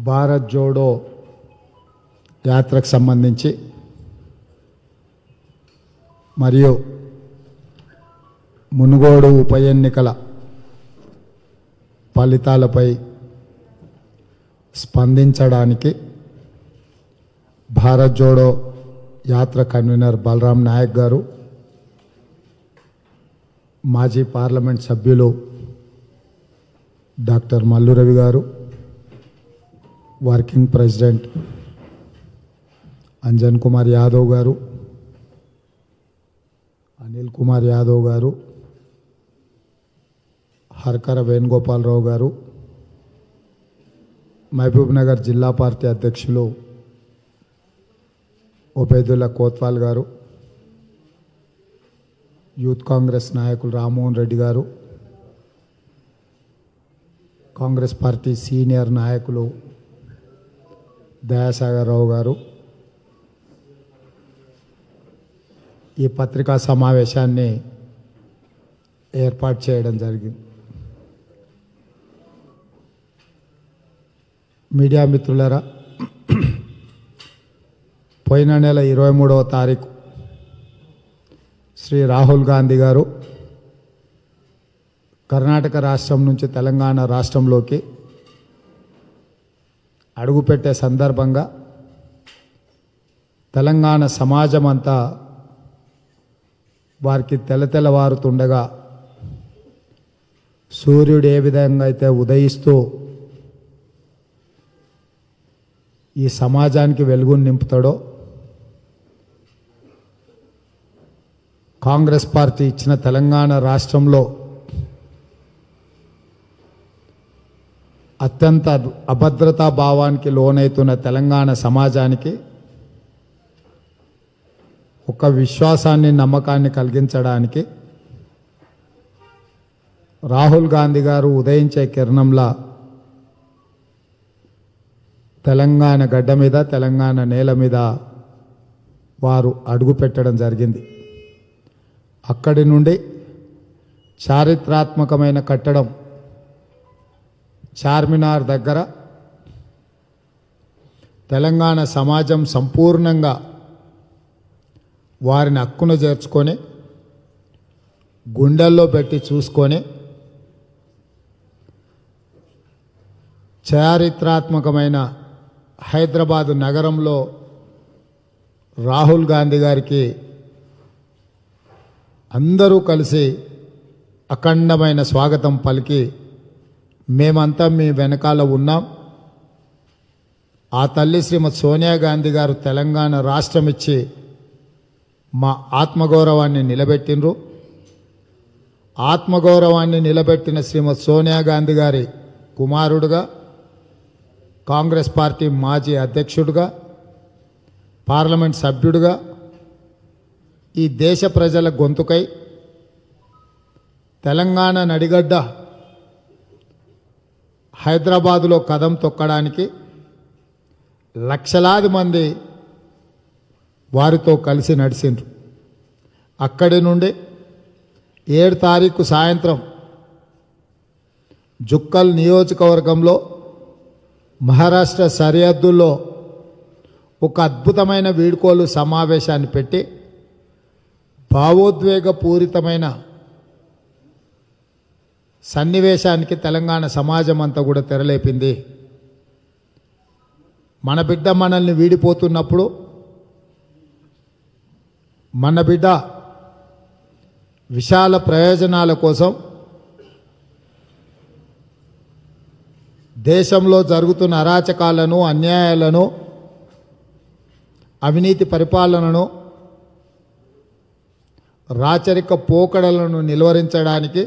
భారత్ జోడో యాత్రకు సంబంధించి మరియు మునుగోడు ఉప ఎన్నికల ఫలితాలపై స్పందించడానికి భారత్ జోడో యాత్ర కన్వీనర్ బలరాం నాయక్ గారు, మాజీ పార్లమెంట్ సభ్యులు doctor Mallu Ravi garu, working president Anjan Kumar Yadav garu, Anil Kumar Yadav గారు, హర్కర వేణుగోపాలరావు గారు, మహబూబ్ నగర్ జిల్లా పార్టీ అధ్యక్షులు ఉబైదుల్లా కోత్వాల్ గారు, యూత్ కాంగ్రెస్ నాయకులు రామ్మోహన్ రెడ్డి గారు, కాంగ్రెస్ పార్టీ సీనియర్ నాయకులు దయాసాగర్ రావు గారు ఈ పత్రికా సమావేశాన్ని ఏర్పాటు చేయడం జరిగింది. మీడియా మిత్రులారా, పోయిన నెల 23వ తారీఖు శ్రీ రాహుల్ గాంధీ గారు కర్ణాటక రాష్ట్రం నుంచి తెలంగాణ రాష్ట్రంలోకి అడుగుపెట్టే సందర్భంగా తెలంగాణ సమాజం అంతా వారికి తెల్లవారుతుండగా సూర్యుడు ఏ విధంగా అయితే ఉదయిస్తూ ఈ సమాజానికి వెలుగును నింపుతాడో, కాంగ్రెస్ పార్టీ ఇచ్చిన తెలంగాణ రాష్ట్రంలో అత్యంత అభద్రతా భావానికి లోనైతున్న తెలంగాణ సమాజానికి ఒక విశ్వాసాన్ని, నమ్మకాన్ని కలిగించడానికి రాహుల్ గాంధీ గారు ఉదయించే కిరణంలా తెలంగాణ గడ్డ మీద, తెలంగాణ నేల మీద వారు అడుగు పెట్టడం జరిగింది. అక్కడి నుండి చారిత్రాత్మకమైన కట్టడం చార్మినార్ దగ్గర తెలంగాణ సమాజం సంపూర్ణంగా వారిని హక్కున చేర్చుకొని గుండెల్లో పెట్టి చూసుకొని చారిత్రాత్మకమైన హైదరాబాదు నగరంలో రాహుల్ గాంధీ గారికి అందరూ కలిసి అఖండమైన స్వాగతం పలికి, మేమంతా మీ వెనకాల ఉన్నాం, ఆ తల్లి శ్రీమతి సోనియా గాంధీ గారు తెలంగాణ రాష్ట్రం ఇచ్చి మా ఆత్మగౌరవాన్ని నిలబెట్టినరు, ఆత్మగౌరవాన్ని నిలబెట్టిన శ్రీమతి సోనియా గాంధీ గారి కుమారుడుగా, కాంగ్రెస్ పార్టీ మాజీ అధ్యక్షుడిగా, పార్లమెంట్ సభ్యుడిగా ఈ దేశ ప్రజల గొంతుకై తెలంగాణ నడిగడ్డ హైదరాబాదులో కదం తొక్కడానికి లక్షలాది మంది వారితో కలిసి నడిచిండ్రు. అక్కడి నుండి 7 తారీఖు సాయంత్రం జుక్కల్ నియోజకవర్గంలో మహారాష్ట్ర సరిహద్దుల్లో ఒక అద్భుతమైన వీడ్కోలు సమావేశాన్ని పెట్టి భావోద్వేగపూరితమైన సన్నివేశానికి తెలంగాణ సమాజం అంతా కూడా తెరలేపింది. మన బిడ్డ మనల్ని వీడిపోతున్నప్పుడు, మన బిడ్డ విశాల ప్రయోజనాల కోసం దేశంలో జరుగుతున్న అరాచకాలను, అన్యాయాలను, అవినీతి పరిపాలనను, రాచరిక పోకడలను నిలువరించడానికి,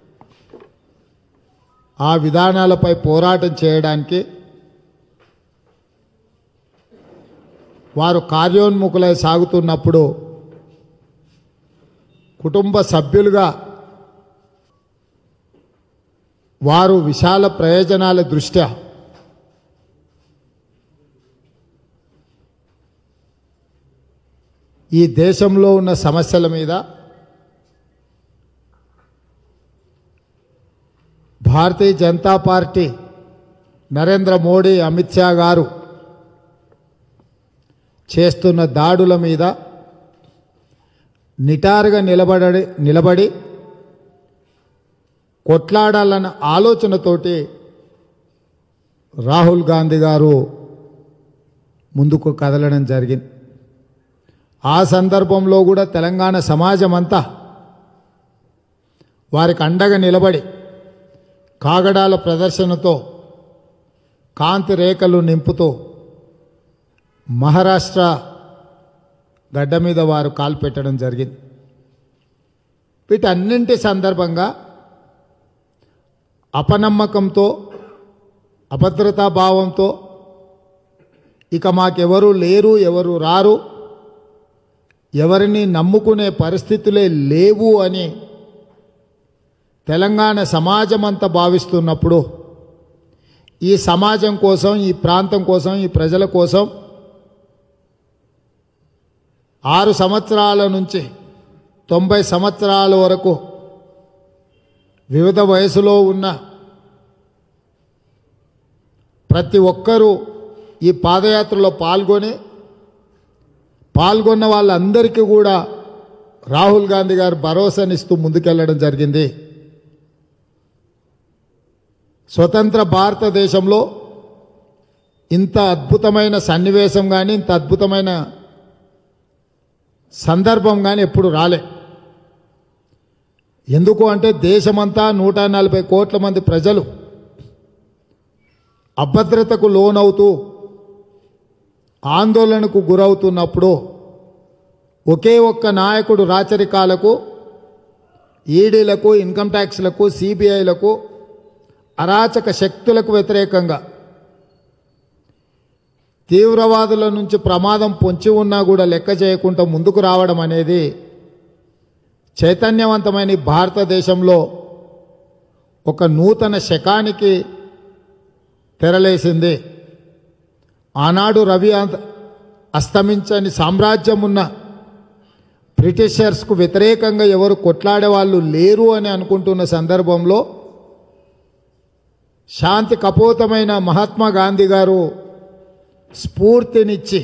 ఆ విధానాలపై పోరాటం చేయడానికి వారు కార్యోన్ముఖులై సాగుతున్నప్పుడు కుటుంబ సభ్యులుగా వారు విశాల ప్రయోజనాల దృష్ట్యా ఈ దేశంలో ఉన్న సమస్యల మీద భారతీయ జనతా పార్టీ నరేంద్ర మోడీ అమిత్ షా గారు చేస్తున్న దాడుల మీద నిటారుగా నిలబడి కొట్లాడాలన్న ఆలోచనతోటి రాహుల్ గాంధీ గారు ముందుకు కదలడం జరిగింది. ఆ సందర్భంలో కూడా తెలంగాణ సమాజం అంతా వారికి అండగా నిలబడి కాగడాల ప్రదర్శనతో కాంతి రేఖలు నింపుతూ మహారాష్ట్ర గడ్డ మీద వారు కాలు పెట్టడం జరిగింది. వీటన్నింటి సందర్భంగా అపనమ్మకంతో అభద్రతా భావంతో ఇక మాకెవరు లేరు, ఎవరు రారు, ఎవరిని నమ్ముకునే పరిస్థితులే లేవు అని తెలంగాణ సమాజం అంతా భావిస్తున్నప్పుడు ఈ సమాజం కోసం, ఈ ప్రాంతం కోసం, ఈ ప్రజల కోసం 6 సంవత్సరాల నుంచి 90 సంవత్సరాల వరకు వివిధ వయసులో ఉన్న ప్రతి ఒక్కరూ ఈ పాదయాత్రలో పాల్గొన్న వాళ్ళందరికీ కూడా రాహుల్ గాంధీ గారు భరోసానిస్తూ ముందుకెళ్లడం జరిగింది. స్వతంత్ర భారతదేశంలో ఇంత అద్భుతమైన సన్నివేశం కానీ, ఇంత అద్భుతమైన సందర్భం కానీ ఎప్పుడు రాలే. ఎందుకు అంటే దేశమంతా 140 కోట్ల మంది ప్రజలు అభద్రతకు లోనవుతూ ఆందోళనకు గురవుతున్నప్పుడు ఒకే ఒక్క నాయకుడు రాచరికాలకు, ఈడీలకు, ఇన్కమ్ ట్యాక్స్లకు, సిబిఐలకు, అరాచక శక్తులకు వ్యతిరేకంగా తీవ్రవాదుల నుంచి ప్రమాదం పొంచి ఉన్నా కూడా లెక్క చేయకుండా ముందుకు రావడం అనేది చైతన్యవంతమైన భారతదేశంలో ఒక నూతన శకానికి తెరలేసింది. ఆనాడు రవి అస్తమించని సామ్రాజ్యం ఉన్న బ్రిటిషర్స్కు వ్యతిరేకంగా ఎవరు కొట్లాడే వాళ్ళు లేరు అని అనుకుంటున్న సందర్భంలో శాంతి కపోతమైన మహాత్మా గాంధీ గారు స్ఫూర్తినిచ్చి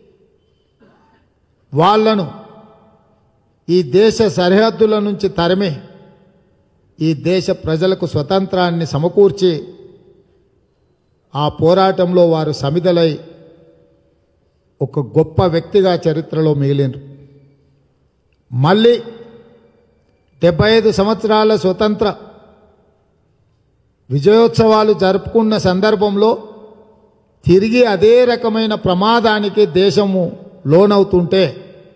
వాళ్లను ఈ దేశ సరిహద్దుల నుంచి తరిమి ఈ దేశ ప్రజలకు స్వతంత్రాన్ని సమకూర్చి ఆ పోరాటంలో వారు సమిధలై ఒక గొప్ప వ్యక్తిగా చరిత్రలో మిగిలినారు. మళ్ళీ 75 సంవత్సరాల స్వతంత్ర విజయోత్సవాలు జరుపుకున్న సందర్భంలో తిరిగి అదే రకమైన ప్రమాదానికి దేశము లోనవుతుంటే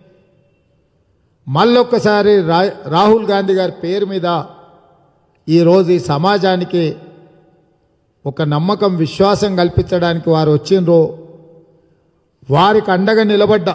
మళ్ళొక్కసారి రాహుల్ గాంధీ గారి పేరు మీద ఈరోజు ఈ సమాజానికి ఒక నమ్మకం, విశ్వాసం కల్పించడానికి వారు వచ్చిండ్రో, వారికి అండగా నిలబడ్డ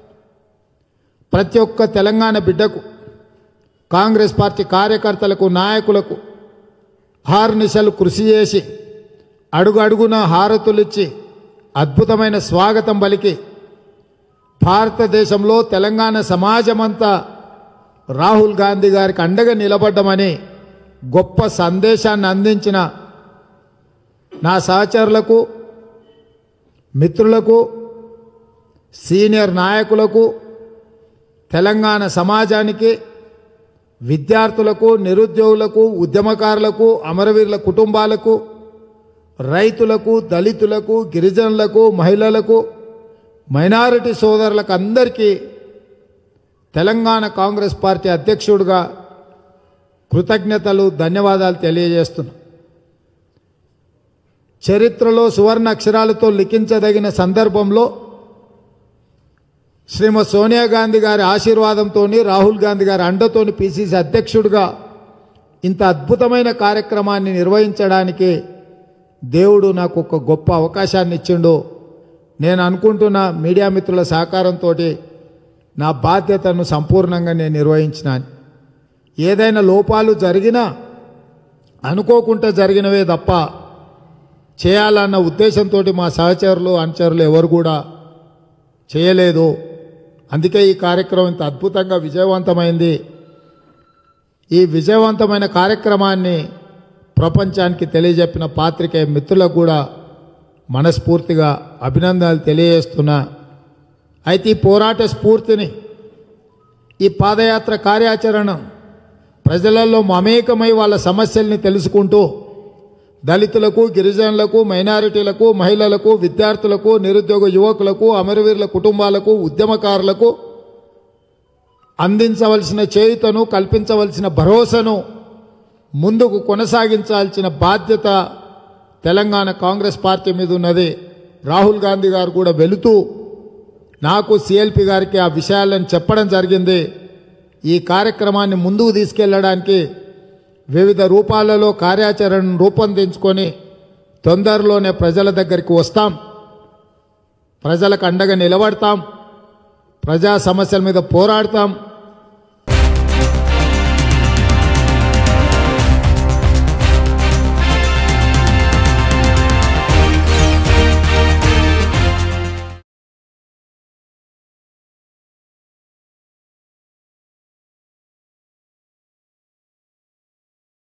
ప్రతి ఒక్క తెలంగాణ బిడ్డకు, కాంగ్రెస్ పార్టీ కార్యకర్తలకు, నాయకులకు హార్నిశలు కృషి చేసి అడుగు అడుగున హారతులిచ్చి అద్భుతమైన స్వాగతం పలికి భారతదేశంలో తెలంగాణ సమాజమంతా రాహుల్ గాంధీ గారికి అండగా నిలబడ్డమని గొప్ప సందేశాన్ని అందించిన నా సహచరులకు, మిత్రులకు, సీనియర్ నాయకులకు, తెలంగాణ సమాజానికి, విద్యార్థులకు, నిరుద్యోగులకు, ఉద్యమకారులకు, అమరవీరుల కుటుంబాలకు, రైతులకు, దళితులకు, గిరిజనులకు, మహిళలకు, మైనారిటీ సోదరులకు అందరికీ తెలంగాణ కాంగ్రెస్ పార్టీ అధ్యక్షుడిగా కృతజ్ఞతలు, ధన్యవాదాలు తెలియజేస్తున్నా. చరిత్రలో సువర్ణ అక్షరాలతో లిఖించదగిన సందర్భంలో శ్రీమతి సోనియా గాంధీ గారి ఆశీర్వాదంతో, రాహుల్ గాంధీ గారి అండతో పిసిసి అధ్యక్షుడిగా ఇంత అద్భుతమైన కార్యక్రమాన్ని నిర్వహించడానికి దేవుడు నాకు ఒక గొప్ప అవకాశాన్ని ఇచ్చిండు. నేను అనుకుంటున్న మీడియా మిత్రుల సహకారంతో నా బాధ్యతను సంపూర్ణంగా నేను నిర్వహించినాను. ఏదైనా లోపాలు జరిగినా అనుకోకుండా జరిగినవే తప్ప చేయాలన్న ఉద్దేశంతో మా సహచరులు, అనుచరులు ఎవరు కూడా చేయలేదు. అందుకే ఈ కార్యక్రమం ఇంత అద్భుతంగా విజయవంతమైంది. ఈ విజయవంతమైన కార్యక్రమాన్ని ప్రపంచానికి తెలియజెప్పిన పాత్రికేయ మిత్రులకు కూడా మనస్ఫూర్తిగా అభినందనలు తెలియజేస్తున్నా. అయితే ఈ పోరాట స్ఫూర్తిని, ఈ పాదయాత్ర కార్యాచరణ ప్రజలలో మమేకమై వాళ్ళ సమస్యల్ని తెలుసుకుంటూ దళితులకు, గిరిజనులకు, మైనారిటీలకు, మహిళలకు, విద్యార్థులకు, నిరుద్యోగ యువకులకు, అమరవీరుల కుటుంబాలకు, ఉద్యమకారులకు అందించవలసిన చేయూతను, కల్పించవలసిన భరోసాను ముందుకు కొనసాగించాల్సిన బాధ్యత తెలంగాణ కాంగ్రెస్ పార్టీ మీద ఉన్నది. రాహుల్ గాంధీ గారు కూడా వెళుతూ నాకు సిఎల్పి గారికి ఆ విషయాలను చెప్పడం జరిగింది. ఈ కార్యక్రమాన్ని ముందుకు తీసుకెళ్లడానికి వివిధ రూపాలలో కార్యాచరణను రూపొందించుకొని తొందరలోనే ప్రజల దగ్గరికి వస్తాం, ప్రజలకు అండగా నిలబడతాం, ప్రజా సమస్యల మీద పోరాడతాం.